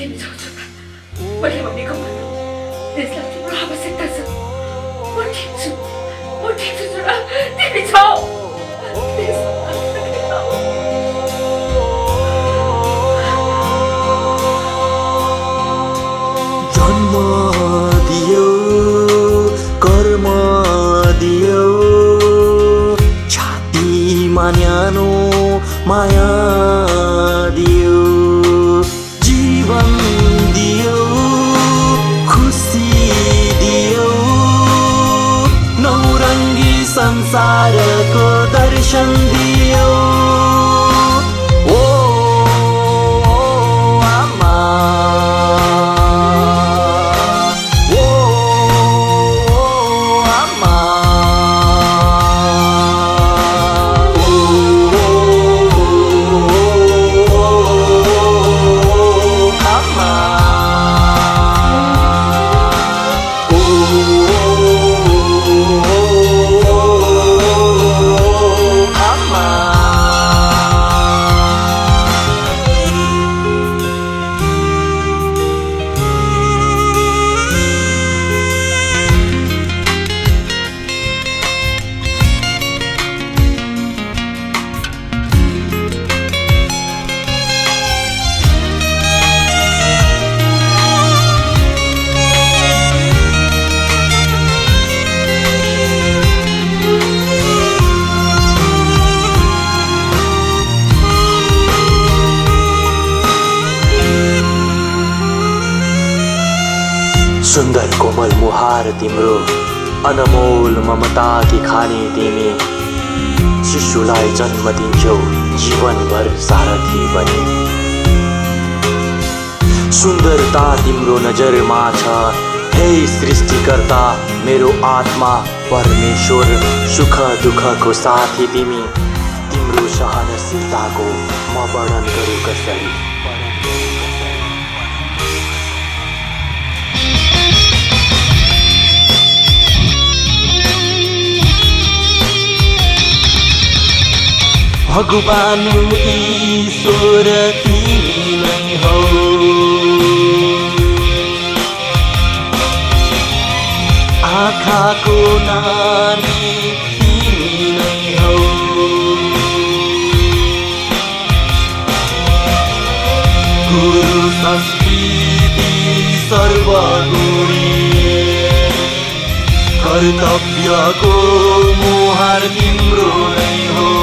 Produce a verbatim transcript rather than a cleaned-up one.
तिमी जाऊ छोरा, मैले भनेको मान। देशलाई तिम्रो आवश्यकता छ। म ठिक छु, म ठिक छु छोरा, तिमी जाऊ। जन्म दियो, कर्म दियो, छातीमा न्यानो माया दियो, जीवन दियो, खुसी दियो, नौरङ्गी संसारको दर्शन दियो। ओ आमा, ओ आमा, सुन्दर कोमल मुहार तिम्रो, अनमोल ममता की खाने तिमी, शिशुलाई जन्म दिन्छौ जीवनभर सारथी बनी। सुन्दरता तिम्रो नजरमा छ, हे सृष्टिकर्ता मेरो आत्मा परमेश्वर, सुख दुःखको साथी तिमी, तिम्रो सहनशीलताको म वर्णन गरौँ कसरी। भगवान ईश्वर तिमी नै हौ, आँखाको नानी तिमी नै हौ, गुरु संस्कृति सर्वगुणी, कर्तव्यको मुहार तिम्रो नै हो।